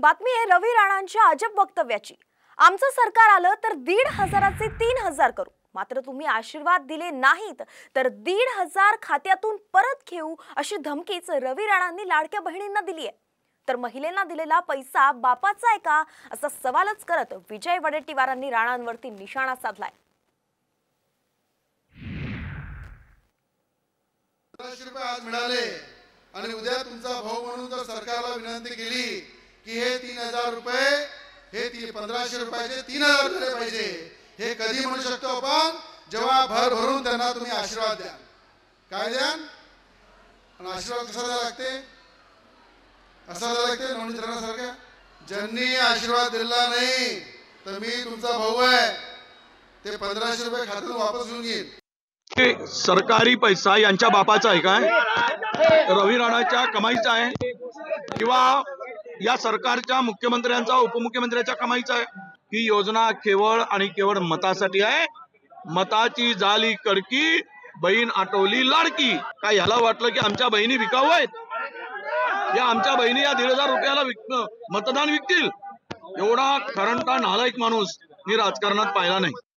बातमी आहे रवी राणांच्या अजब वक्तव्याची। आमचं सरकार आलं तर 1,500चे 3,000 करू, मात्र तुम्ही आशीर्वाद दिले नाहीत तर 1,500 खात्यातून परत घेऊ अशी धमकीच रवी राणांनी लाडक्या बहिणींना दिली आहे। तर महिलेंना दिलेला पैसा बापाचा आहे का असा सवालच करत विजय वडेट्टीवारांनी राणांवरती निशाणा साधलाय। आज मिळाले आणि उद्या तुमचा भाऊ म्हणून जर सरकारला विनंती केली की हे 3,000 रुपये हे 1,500 रुपयाचे 3,000 झाले पाहिजे, हे कधी म्हणू शकतो आपण जेव्हा भर भरून त्यांना तुम्ही आशीर्वाद द्या। काय द्या आणि आशीर्वाद कसा द्यावा लागते? असा द्यावा लागते नवनीत राणासारखा। ज्यांनी आशीर्वाद दिला नाही तर मी तुमचा भाऊ आहे, ते 1,500 रुपये खात्यातून वापस घेऊन घेईन। सरकारी पैसा यांच्या बापाचा आहे काय? रवी राणाच्या कमाईचा आहे किंवा या सरकारच्या मुख्यमंत्र्यांचा उपमुख्यमंत्र्यांच्या कमाईचा आहे? ही योजना केवळ आणि केवळ मतासाठी आहे। मताची झाली कडकी, बहीण आटवली लाडकी। काय याला वाटलं की आमच्या बहिणी विकाऊ आहेत? या आमच्या बहिणी या 1,500 रुपयाला मतदान विकतील? एवढा खरंटा नालायक माणूस मी राजकारणात पाहिला नाही।